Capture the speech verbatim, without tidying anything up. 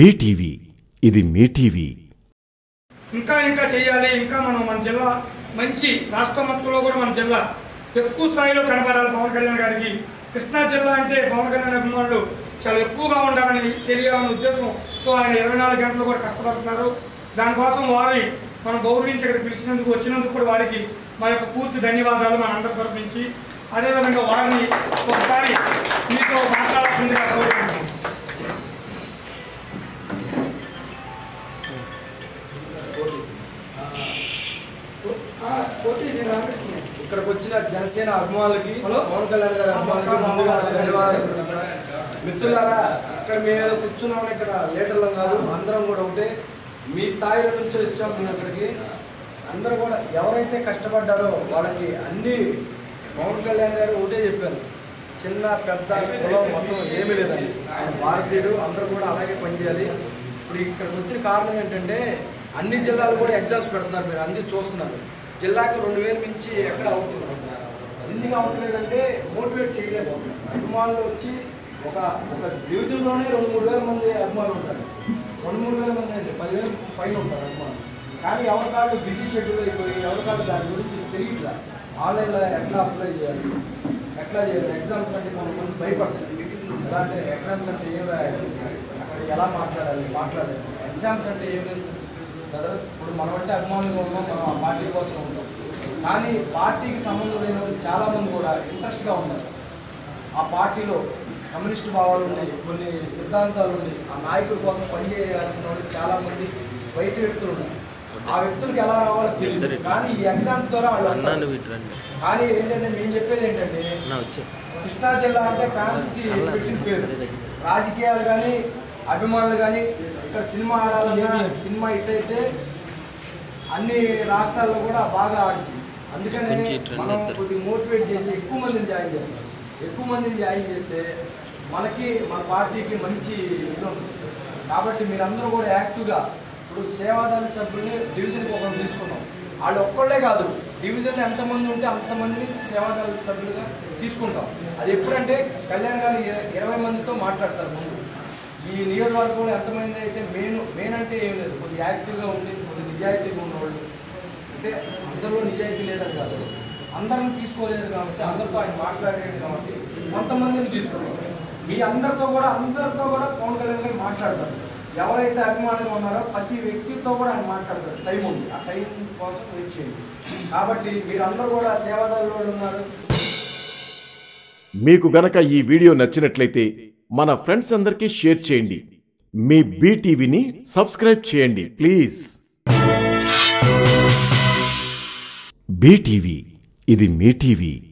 BTV ఇది మీ TV. ఇంకా ఇంకా చేయాలి, ఇంకా మనం మన జిల్లా మంచి రాష్ట్ర మొత్తంలో కూడా మన జిల్లా ఎక్కువ స్థాయిలో కనబడాలి. పవన్ కళ్యాణ్ గారికి కృష్ణా జిల్లా అంటే పవన్ కళ్యాణ్ అభిమానులు చాలా ఎక్కువగా ఉండాలని తెలియాలనే ఉద్దేశంతో ఆయన ఇరవై నాలుగు గంటలు కూడా కష్టపడుతున్నారు. దానికోసం వారిని మనం గౌరవించి ఇక్కడ పిలిచినందుకు వచ్చినందుకు కూడా వారికి మా యొక్క పూర్తి ధన్యవాదాలు మన అందరి తరఫు నుంచి. అదేవిధంగా వారిని ఒకసారి మీతో మాట్లాడాల్సిందిగా కోరుకుంటున్నాం. ఇక్కడికి వచ్చిన జనసేన అభిమానులకి, పవన్ కళ్యాణ్ గారి అభిమానులకి ముందుగా ధన్యవాదాలు. మిత్రులారా, ఇక్కడ మేము కూర్చున్నాం, ఇక్కడ లీడర్లం కాదు, అందరం కూడా ఒకటే. మీ స్థాయిలో నుంచి వచ్చాం మేము ఇక్కడికి. అందరూ కూడా ఎవరైతే కష్టపడ్డారో వాళ్ళకి అన్ని పవన్ కళ్యాణ్ గారు ఒకటే చెప్పారు, చిన్న పెద్ద కులం మొత్తం ఏమీ లేదండి, ఆయన భారతీయుడు, అందరూ కూడా అలాగే పనిచేయాలి. ఇప్పుడు ఇక్కడికి వచ్చిన కారణం ఏంటంటే అన్ని జిల్లాలు కూడా ఎగ్జామ్స్ పెడుతున్నారు, మీరు అన్ని చూస్తున్నారు. జిల్లాకు రెండు వేలు మించి ఎక్కడ అవుతున్నారు. ఎందుకు అవ్వట్లేదంటే మోటివేట్ చేయలేకపోతున్నారు. అభిమానులు వచ్చి ఒక ఒక డివిజన్లోనే రెండు మూడు వేల మంది అభిమానులు ఉంటారు. రెండు మూడు వేల మంది అంటే పదివేలు పైన ఉంటారు అభిమానులు. కానీ ఎవరికాళ్ళు బిజీ షెడ్యూల్ అయిపోయి ఎవరికాళ్ళు దాని గురించి తెలియట్లా. ఆన్లైన్లో ఎట్లా అప్లై చేయాలి, ఎట్లా చేయాలి, ఎగ్జామ్స్ అంటే మనం కొంచెం భయపడతాం. ఎలా అంటే ఎగ్జామ్స్ అంటే ఏం రాయాలి, అక్కడ ఎలా మాట్లాడాలి, మాట్లాడాలి ఎగ్జామ్స్ అంటే ఏం లేదు కదా. ఇప్పుడు మనం అంటే అభిమానులుగా ఉన్నాం, మనం ఆ పార్టీ కోసం ఉంటాం. కానీ పార్టీకి సంబంధం లేని చాలామంది కూడా ఇంట్రెస్ట్గా ఉన్నారు. ఆ పార్టీలో కమ్యూనిస్ట్ భావాలు ఉండి, కొన్ని సిద్ధాంతాలు ఉండి, ఆ నాయకుల కోసం పనిచేయాల్సిన వాళ్ళు చాలామంది బయట వ్యక్తులు ఉన్నారు. ఆ వ్యక్తులకు ఎలా రావాలో తెలియదు. కానీ ఈ ఎగ్జామ్ ద్వారా వాళ్ళు వస్తారు. కానీ ఏంటంటే మేము చెప్పేది ఏంటంటే, కృష్ణా జిల్లా అంటే ఫ్యాన్స్కి పెట్టిన పేరు. రాజకీయాలు కానీ అభిమానులు కానీ ఇక్కడ సినిమా ఆడాలన్నా, సినిమా హిట్ అయితే అన్ని రాష్ట్రాల్లో కూడా బాగా ఆడుతుంది. అందుకనే మనం కొద్దిగా మోటివేట్ చేసి ఎక్కువ మందిని జాయిన్ చేయాలి. ఎక్కువ మందిని జాయిన్ చేస్తే మనకి మన పార్టీకి మంచి ఇది ఉంటుంది. కాబట్టి మీరందరూ కూడా యాక్టివ్గా, ఇప్పుడు సేవాదాల సభ్యుల్ని డివిజన్కి ఒకరు తీసుకున్నాం. వాళ్ళు ఒక్కళ్ళే కాదు, డివిజన్లో ఎంతమంది ఉంటే అంతమందిని సేవాదాల సభ్యులుగా తీసుకుంటాం. అది ఎప్పుడంటే కళ్యాణ్ గారు ఇరవై మందితో మాట్లాడతారు ముందు. ఈ నియోజకవర్గంలో ఎంతమంది అయితే మెయిన్ మెయిన్ అంటే ఏం లేదు, కొద్దిగా యాక్టివ్గా ఉండి కొద్దిగా నిజాయితీగా ఉన్నవాళ్ళు. అంటే అందరిలో నిజాయితీ లేదని కాదు, అందరిని తీసుకోలేదు కాబట్టి అందరితో ఆయన మాట్లాడేది కాబట్టి కొంతమందిని తీసుకున్నాం. మీ అందరితో కూడా అందరితో కూడా పవన్ కళ్యాణ్ గారు మాట్లాడతారు. ఎవరైతే అభిమానులు ఉన్నారో ప్రతి వ్యక్తితో కూడా ఆయన మాట్లాడతారు. టైం ఉంది, ఆ టైం కోసం వెయిట్ చేయండి. కాబట్టి మీరందరూ కూడా సేవాదారులు ఉన్నారు. మీకు గనక ఈ వీడియో నచ్చినట్లయితే మన ఫ్రెండ్స్ అందరికీ షేర్ చేయండి. మీ బీటీవీని సబ్స్క్రైబ్ చేయండి ప్లీజ్. బీటీవీ ఇది మీ టీవీ.